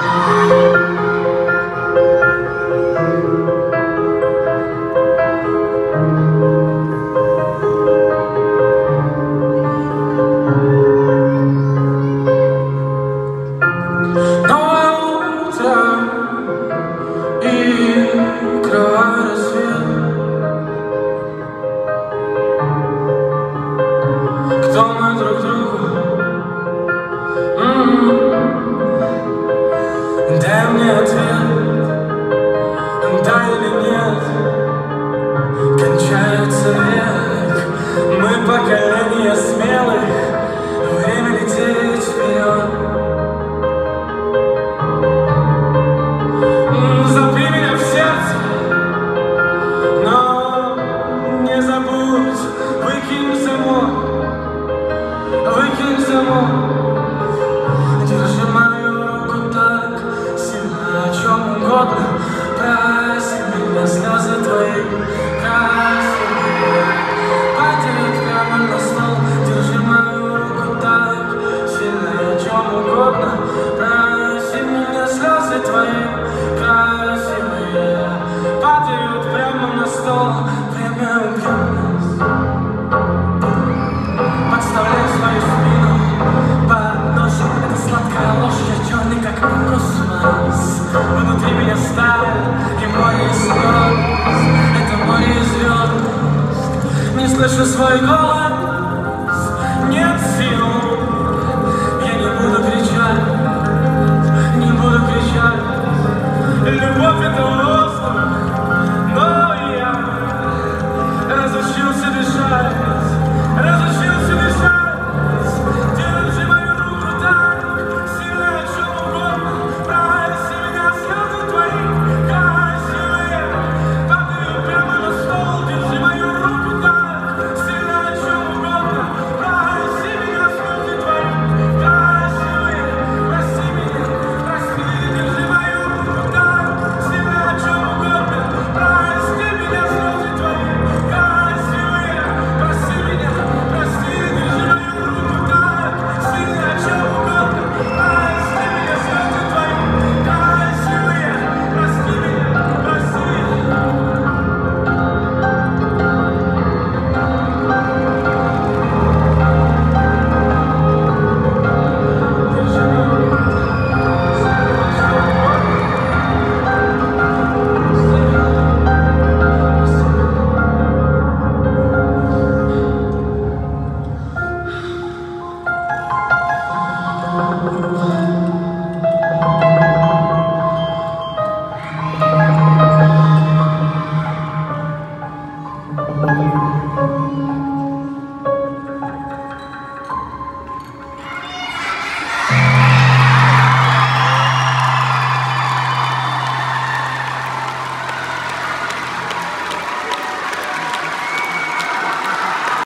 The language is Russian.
Дай мне ответ, да или нет. Кончается век, мы поколение смелых, время лететь вперед. Запри меня в сердце, но не забудь, выкинь замок, выкинь замок. Держи мою руку так сильно, о чем угодно. Проси меня, слезы твои красивые падают прямо на стол. Держи мою руку так сильно, о чем угодно. Проси меня, слезы твои красивые падают прямо на стол. Время убьет нас. Подставляй свою спину под ножом. Это сладкая ложь, я черный как космос. Внутри меня сталь и море слез. Это море звезд. Не слышу свой голос.